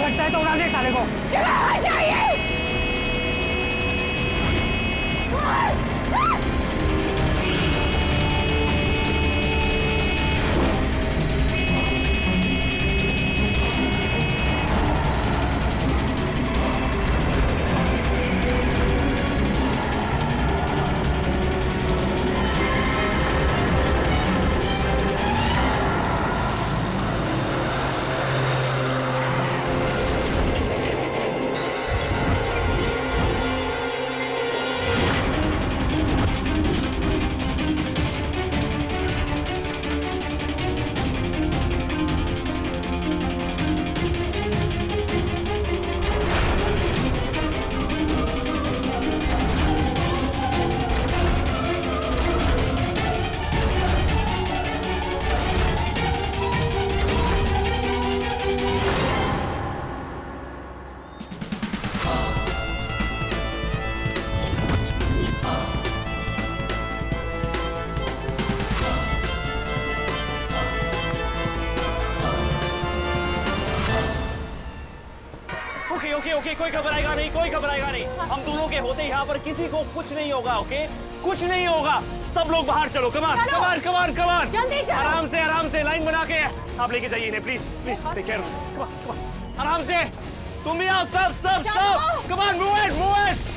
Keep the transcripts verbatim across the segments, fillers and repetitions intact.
लगता है तो उड़ा दे साले को। हटाइए। ओके ओके कोई घबराएगा नहीं, कोई घबराएगा नहीं। हम दोनों के होते यहाँ पर किसी को कुछ नहीं होगा। ओके कुछ नहीं होगा। सब लोग बाहर चलो। कमान कमान कमान कमान जल्दी चलो। आराम से आराम से लाइन बना के आप लेके जाइए इन्हें please please take care. Come on come on आराम से। तुम भी आओ सब सब सब। Come on move it move it.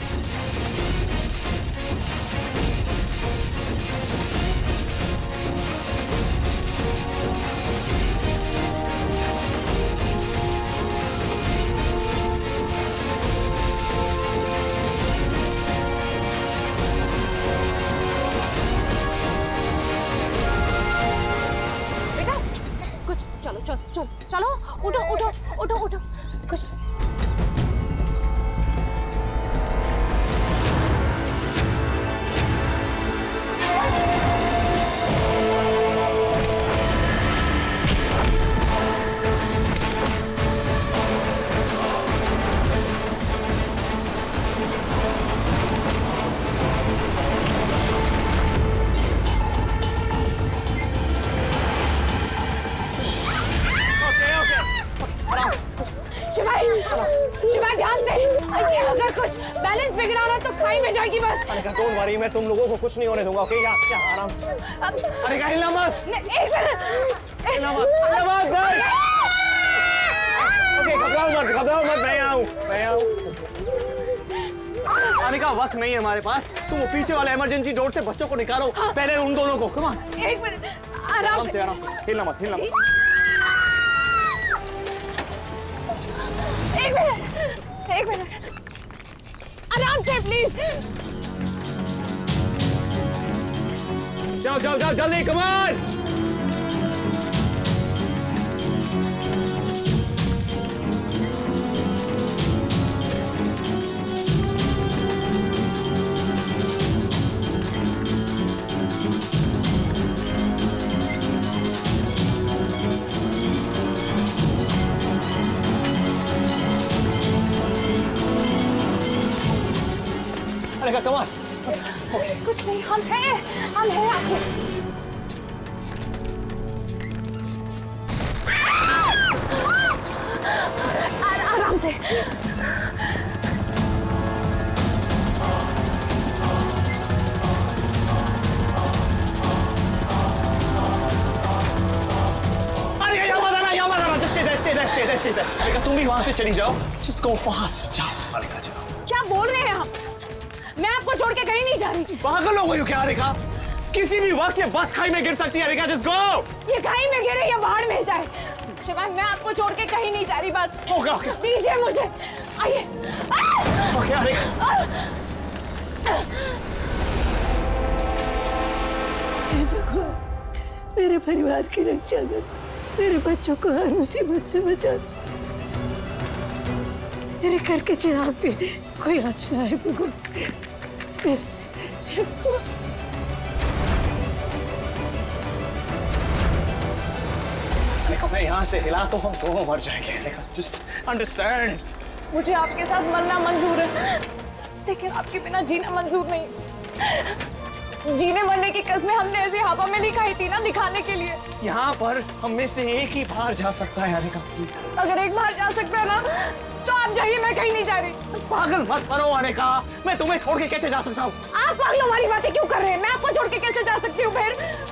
चलो चलो चलो चलो उठो उठो उठो उठो कुछ बैलेंस बिगड़ा रहा तो खाई में जाएगी बस। अनिका डोंट वरी, मैं तुम लोगों को कुछ नहीं होने दूंगा। ओके यहाँ यहाँ आराम से। अनिका हिलना मत। एक मिनट हिलना मत हिलना मत बस। ओके घबराओ मत घबराओ मत। मैं आऊँ मैं आऊँ। अनिका वक्त नहीं है हमारे पास। तुम वो पीछे वाले इमरजेंसी डोर से बच्चों को निकालो। पहले उन दोनों को। कम ऑन एक मिनट आराम से आराम से। हिलना मत हिलना मत। एक मिनट एक मिनट आराम से प्लीज। जाओ जाओ जाओ जल्दी। Come on. Come on. कुछ नहीं हम हैं हम हैं आपके। आराम से। अरे यहाँ मत आना यहाँ मत आना। Just stay there stay there stay there stay there. अरे तुम भी वहाँ से चली जाओ। Just go fast. जाओ अरे जाओ। क्या बोल रहे हैं आप? मैं आपको छोड़ के कहीं नहीं जा रही। पागल हो गई हो क्या रेखा? किसी भी वक्त ये बस खाई में गिर सकती है रेखा। Just go. ये खाई में गिरे या बाहर में जाए शिवा, मैं आपको छोड़ के कहीं नहीं जा रही। बस ओके ओके दीजिए मुझे। आइए। ओके रेखा। हे भगवान मेरे परिवार की रक्षा कर। मेरे बच्चों को हर मुसीबत से बचा। मेरे घर के चिराग पे कोई आँच ना है भगवान। मैं यहाँ से हिला तो हम दोनों मर जाएंगे। Just understand. मुझे आपके साथ मरना मंजूर है लेकिन आपके बिना जीना मंजूर नहीं। जीने मरने की कसमें हमने ऐसी हवा में नहीं खाई थी ना, दिखाने के लिए। यहाँ पर हम में से एक ही बाहर जा सकता है अनिका। अगर एक बार जा सकता है ना तो आप जाइए, मैं कहीं नहीं जा रही। पागल मत बनो अनिका, मैं तुम्हें छोड़ के कैसे जा सकता हूँ? आप पागलों वाली बातें क्यों कर रहे हैं? मैं आपको छोड़ के कैसे जा सकती हूँ फिर?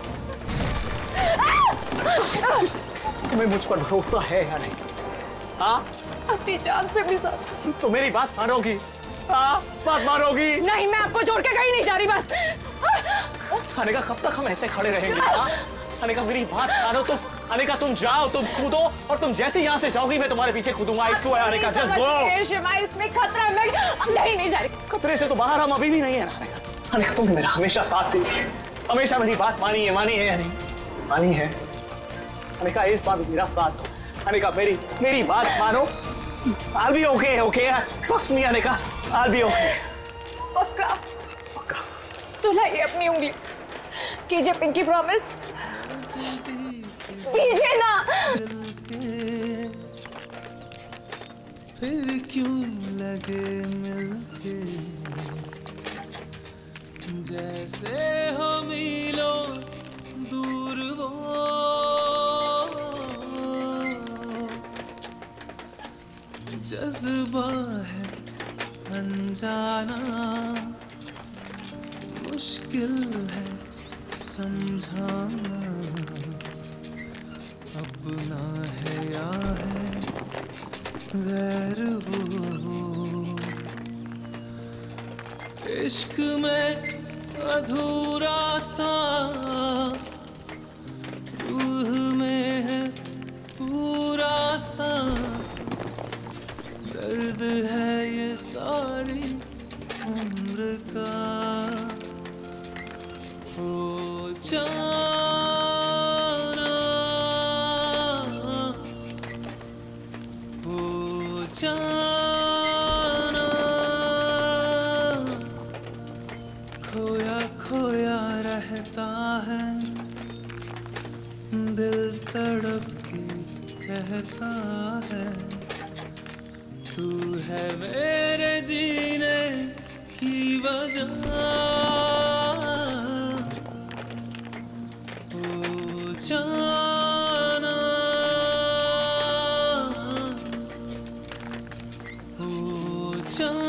तुम्हें मुझ पर भरोसा है या नहीं? हाँ? अपनी जान से भी ज्यादा। तो मेरी बात मानोगी? हाँ, बात मानोगी? नहीं, मैं आपको छोड़ के कहीं नहीं जा रही बस। अनिका कब तक हम ऐसे खड़े रहेंगे? हाँ? अनिका मेरी बात मानो तुम। अनिका तुम जाओ, तुम कूदो, और तुम जैसे यहाँ से जाओगी मैं तुम्हारे पीछे कूदूंगा। I swear Anika, just go. Shiva, इसमें खतरा है, मैं नहीं नहीं जा रही। खतरे से तो बाहर हम अभी भी नहीं है ना अनिका। अनिका तुमने मेरा हमेशा साथ दिया, हमेशा मेरी बात मानी है, मानी है या नहीं? मानी है अनिका, इस बार मेरा साथ दो। अनिका मेरी मेरी बात मानो। I'll be okay, okay? Trust me Anika, I'll be okay. पक्का पक्का। तो लाइए अपनी उंगली, कीजिए पिंकी प्रॉमिस, कीजिए ना। फिर क्यों लगे मिलके, जैसे हो मीलों दूर वो, जज्बा है अनजाना, मुश्किल है समझाना, अपना है या है गैर वो, इश्क में अधूरा सा, रूह में है पूरा सा, दर्द है ये सारी उम्र का, ओ जाना, ओ जाना, खोया खोया रहता है, दिल तड़प के कहता है, तू है मेरे जीने की वजह, ओ जाना, ओ जाना।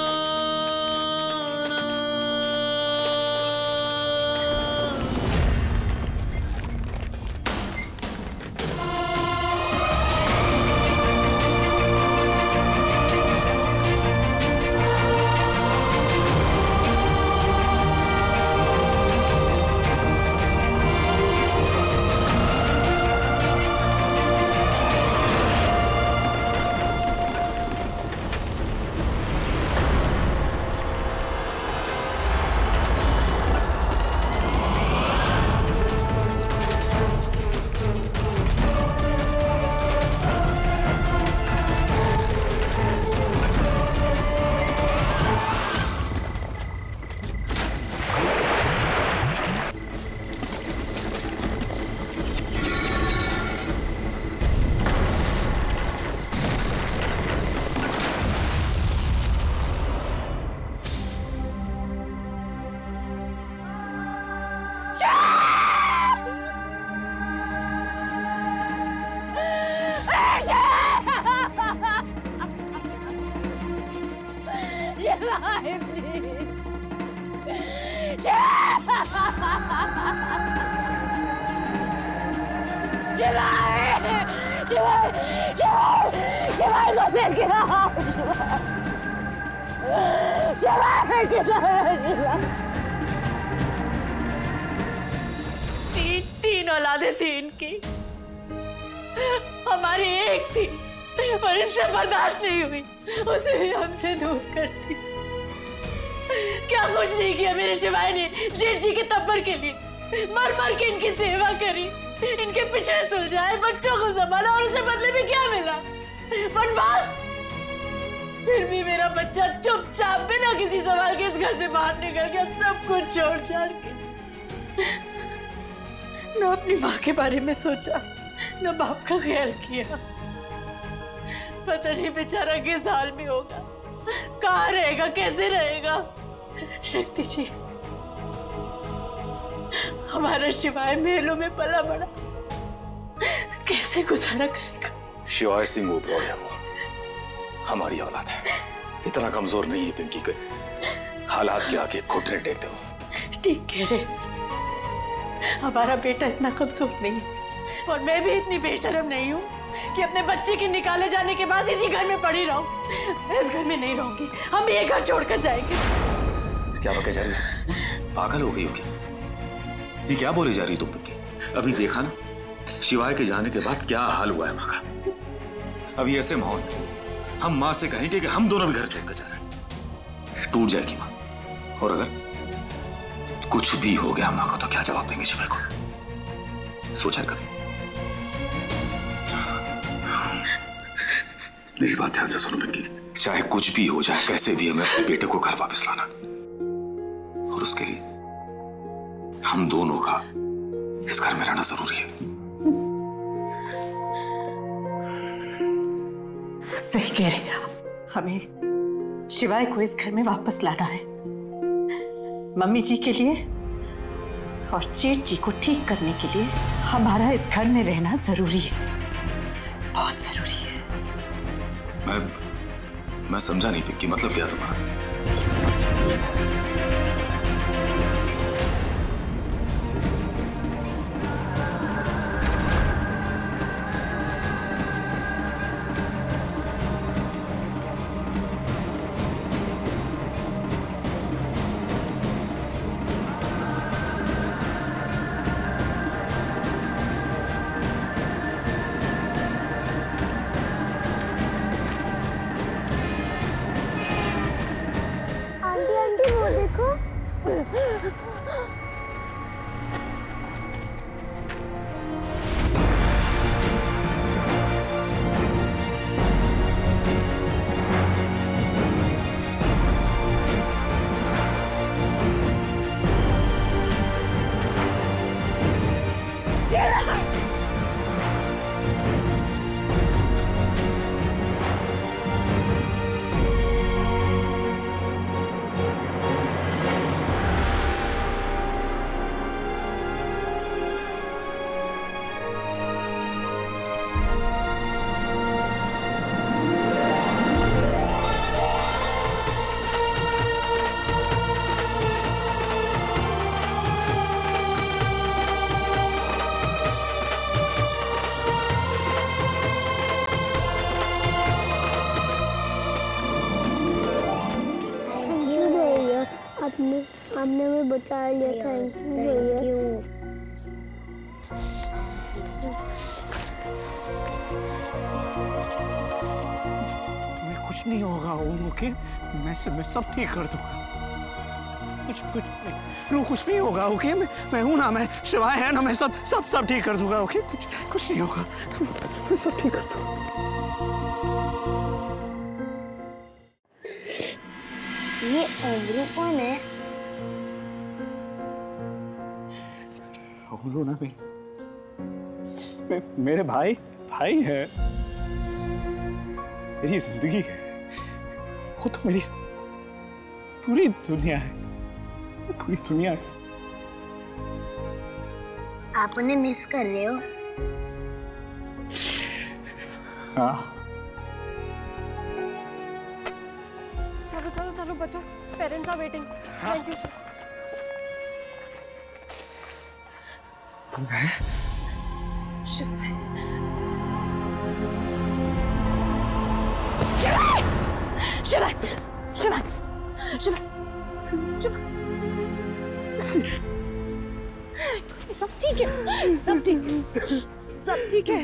तीन तीन औलादें थी इनकी, हमारी एक थी और इनसे बर्दाश्त नहीं हुई, उसे भी हमसे दूर कर दी। क्या कुछ नहीं किया मेरे शिवाय ने जेठ जी के तब्बर के लिए, मर मर के इनकी सेवा करी, इनके पिछड़े सुलझाए, बच्चों को संभाला, और उसे बदले में क्या मिला? वनवास। फिर भी मेरा बच्चा चुपचाप बिना किसी सवाल के इस घर से बाहर निकल गया, सब कुछ छोड़ छाड़ के। न अपनी माँ के बारे में सोचा, न बाप का ख्याल किया। पता नहीं बेचारा किस हाल में होगा, कहाँ रहेगा, कैसे रहेगा। शक्ति जी, हमारा शिवाय महलों में पला बड़ा, कैसे गुजारा करेगा? शिवाय सिंह ओबरॉय है वो, हमारी औलाद है। इतना कमजोर नहीं है पिंकी के हालात के आगे घुटने टेक दो। ठीक कह रहे, हमारा बेटा इतना कमजोर नहीं है और मैं भी इतनी बेशर्म नहीं हूँ कि अपने बच्चे के निकाले जाने के बाद इसी घर में पड़ी रहूं। मैं इस घर में नहीं रहूंगी, हम ये घर छोड़कर जाएंगे। क्या बके जा रही हो? पागल हो गई हो क्या? ये क्या बोली जा रही तुम पिंकी? अभी देखा ना शिवाय के जाने के बाद क्या हाल हुआ है माँ का। अभी ऐसे माहौल हम माँ से कहेंगे कि हम दोनों भी घर छोड़कर जा रहे हैं, टूट जाएगी माँ। और अगर कुछ भी हो गया माँ को तो क्या जवाब देंगे शिवाय को? सोचा कभी? मेरी बात ध्यान से सुनो पिंकी, चाहे कुछ भी हो जाए, कैसे भी हमें अपने बेटे को घर वापस लाना, और उसके लिए हम दोनों का इस घर में रहना जरूरी है। सही कह रहे हैं आप, हमें शिवाय को इस घर में वापस लाना है, मम्मी जी के लिए और जेठ जी को ठीक करने के लिए हमारा इस घर में रहना जरूरी है, बहुत जरूरी है। मैं मैं समझा नहीं पिंकी, मतलब क्या तुम्हारा? आपने आपने हमें बचा लिया, थैंक यू भैया। तुम्हें कुछ नहीं होगा ओके, मैं सब मैं सब ठीक कर दूंगा, कुछ कुछ नहीं, कुछ नहीं होगा ओके। मैं मैं हूं ना, मैं शिवाय है ना, मैं सब सब सब ठीक कर दूंगा ओके, कुछ कुछ नहीं होगा, मैं सब ठीक कर दूंगा। ये ओमरू कौन है? ओमरू ना मैं, मैं मेरे भाई भाई है, मेरी जिंदगी है, वो तो मेरी पूरी दुनिया है, पूरी दुनिया है। आप उन्हें मिस कर रहे हो? हाँ। चलो चलो चलो बच्चों, parents are waiting. Thank you sir. Shivaay Shivaay Shivaay Shivaay शिवाय सब ठीक है, सब ठीक है, सब ठीक है।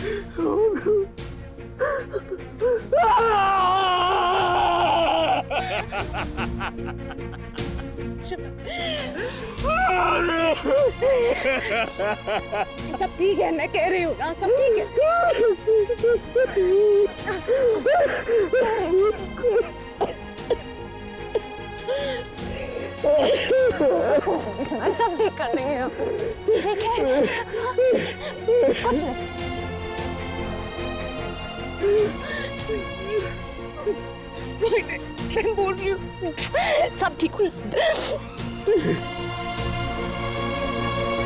सब ठीक है, मैं कह रही हूँ ना, सब ठीक है। सब ठीक कर देंगे हम, ठीक है? मैं बोल रही हूँ सब ठीक हो।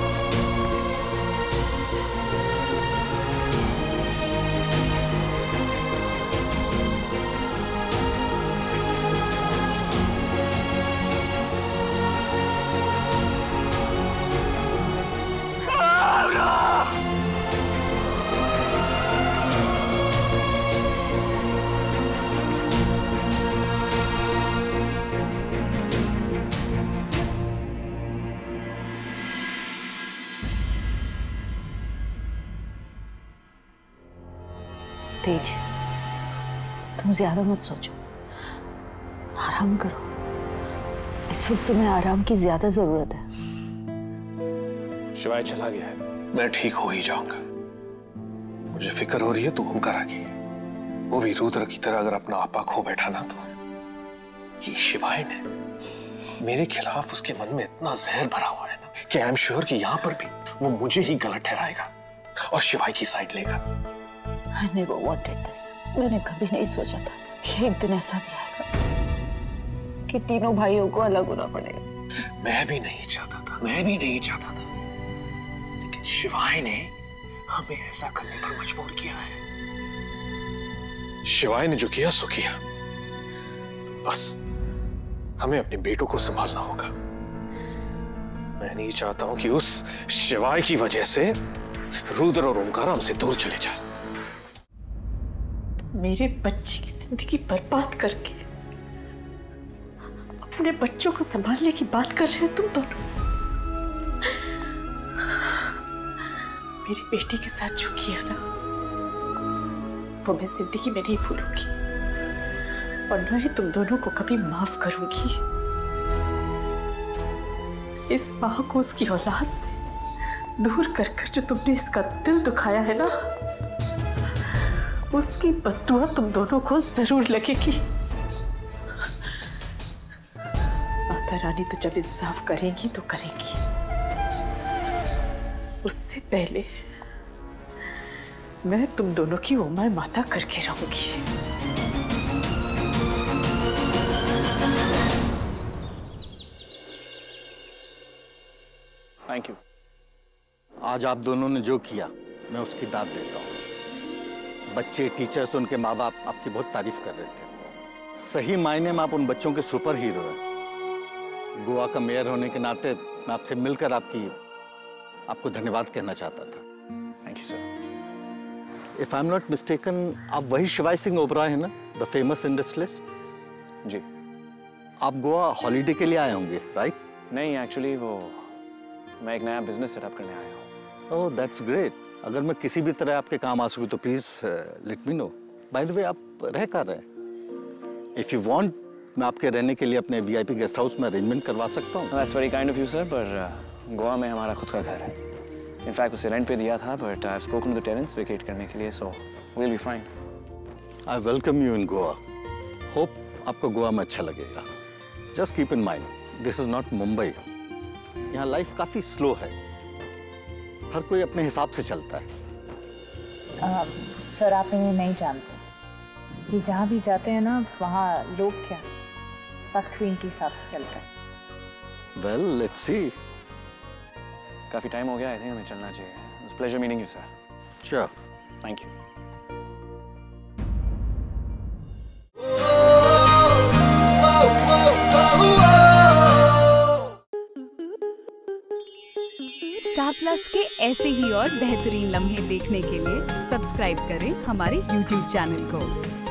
तेज, तुम ज्यादा मत सोचो, आराम करो। इस वक्त तुम्हें आराम की ज्यादा जरूरत है। शिवाय चला गया है, मैं ठीक हो ही जाऊंगा। मुझे फिक्र हो रही है तू ओमकारा की, वो भी रुद्र की तरह अगर अपना आपा खो बैठा ना, तो ये शिवाय ने मेरे खिलाफ उसके मन में इतना जहर भरा हुआ है ना कि आई एम श्योर कि यहाँ पर भी वो मुझे ही गलत ठहराएगा और शिवाय की साइड लेगा। I never wanted this. मैंने कभी नहीं सोचा था कि एक दिन ऐसा भी आएगा कि तीनों भाइयों को अलग होना पड़ेगा। मैं भी नहीं चाहता था, मैं भी नहीं चाहता था, लेकिन शिवाय ने हमें ऐसा करने पर मजबूर किया है। शिवाय ने जो किया सो किया। बस हमें अपने बेटों को संभालना होगा। मैं नहीं चाहता हूं कि उस शिवाय की वजह से रुद्र और ओमकारा हमसे दूर चले जाए। मेरे बच्चे की जिंदगी बर्बाद करके अपने बच्चों को संभालने की बात कर रहे हो तुम दोनों। मेरी बेटी के साथ जो किया ना, वो मैं जिंदगी में नहीं भूलूंगी और न ही तुम दोनों को कभी माफ करूंगी। इस माँ को उसकी औलाद से दूर कर कर जो तुमने इसका दिल दुखाया है ना, उसकी बद्दुआ तुम दोनों को जरूर लगेगी। माता रानी तो जब इंसाफ करेंगी तो करेंगी, उससे पहले मैं तुम दोनों की ओमाय माता करके रहूंगी। Thank you. आज आप दोनों ने जो किया मैं उसकी दाद देता हूँ। बच्चे, टीचर्स, उनके माँ बाप आपकी बहुत तारीफ कर रहे थे। सही मायने में आप उन बच्चों के सुपर हीरो हैं। गोवा का मेयर होने के नाते मैं आपसे मिलकर आपकी आपको धन्यवाद कहना चाहता था। Thank you sir. If I am not mistaken, आप वही शिवाय सिंह ओबराय है ना, द फेमस इंडस्ट्रियलिस्ट? जी। आप गोवा हॉलीडे के लिए आए होंगे, राइट? नहीं, एक्चुअली वो मैं एक नया बिजनेस सेटअप करने आया हूँ। Oh, that's great. अगर मैं किसी भी तरह आपके काम आ सकूँ तो please let me know. By the way, आप रह कर रहे हैं? इफ यू वांट, मैं आपके रहने के लिए अपने वीआईपी गेस्ट हाउस में अरेंजमेंट करवा सकता हूँ। That's very kind of you sir, पर गोवा में हमारा खुद का घर है। इनफैक्ट उसे रेंट पे दिया था, but I have spoken to the tenants vacate करने के लिए, so we will be fine. I welcome you in Goa. Hope आपको गोवा में अच्छा लगेगा। Just keep in mind, this is not Mumbai. यहाँ लाइफ काफी स्लो है, हर कोई अपने हिसाब से चलता है। आ, सर, आप इन्हें नहीं जानते कि जहाँ भी जाते हैं ना, वहाँ लोग क्या वक्त भी इनके हिसाब से चलता है। Well, let's see. काफी टाइम हो गया, आई थिंक हमें चलना चाहिए। It was pleasure meeting you sir. Sure. Thank you. Star Plus के ऐसे ही और बेहतरीन लम्हे देखने के लिए सब्सक्राइब करें हमारे यूट्यूब चैनल को।